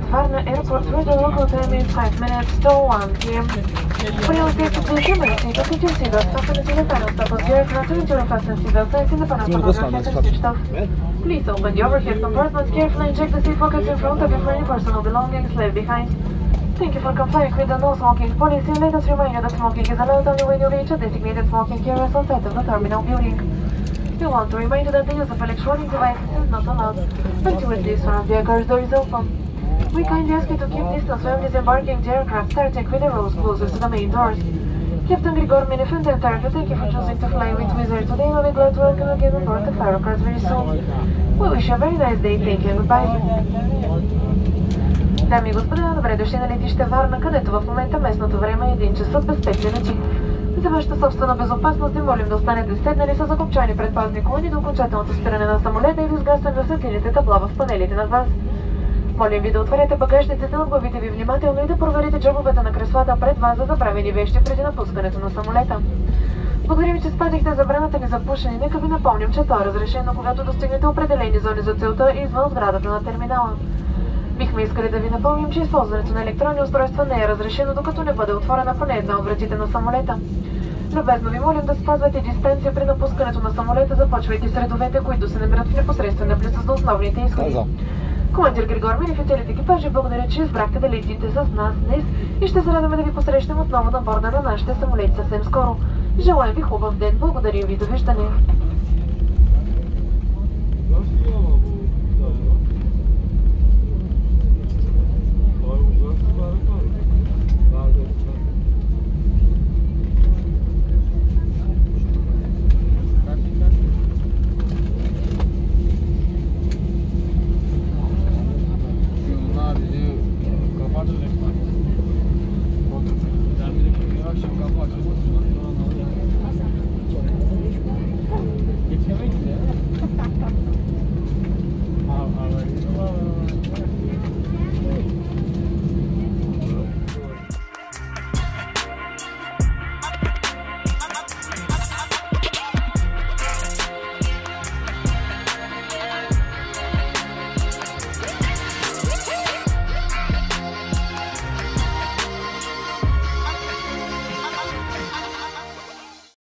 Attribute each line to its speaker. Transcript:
Speaker 1: at Varna Airport where the local time is 5 minutes to 1 p.m. For your safety, please remain seated with your seatbelt fastened until the final stop of the aircraft and until you fasten seatbelt signs in the panel photograph is switched off. Please open the overhead compartments carefully and check the seat pockets in front of you for any personal belongings left behind. Thank you for complying with the no smoking policy. Let us remind you that smoking is allowed only when you reach a designated smoking area outside of the terminal building. We want to remind you that the use of electronic devices is not allowed until at least one of the car's door is open. We kindly ask you to keep distance when disembarking the aircraft, starting with the rows closest to the main doors. Captain Grigor Minif and the entire crew, thank you for choosing to fly with Wizz Air today, and we'll be glad to welcome you again on board the Flyrocars very soon. We wish you a very nice day. Thank you and goodbye. Дами и господа, добре дошли на летище Варна, където в момента местното време е 1 часа без 5 минути. За вашата собствена безопасност ви молим да останете седнали с закопчани предпазни колани до окончателното спиране на самолета или изгасване на светлините табла в панелите над вас. Молим ви да отворите багажниците над главите ви внимателно и да проверите джобовете на креслата пред вас за забравени вещи преди напускането на самолета. Благодарим, че спазихте забраната ни за пушене. Нека ви напомним, че то е разрешено, когато достигнете определени зони за целта и извън сградата на терминала. Бихме искали да ви напомним, че използването на електронни устройства не е разрешено, докато не бъде отворена поне една от вратите на самолета. Любезно ви молим да спазвате дистанция при напускането на самолета, започвайки с редовете, които се намират в непосредствена близост до основните изходи. Командир Григор Минев и целият екипаж, благодаря, че избрахте да летите с нас днес и ще се радваме да ви посрещнем отново на борда на нашите самолети съвсем скоро. Желаем ви хубав ден, благодарим ви, довиждане.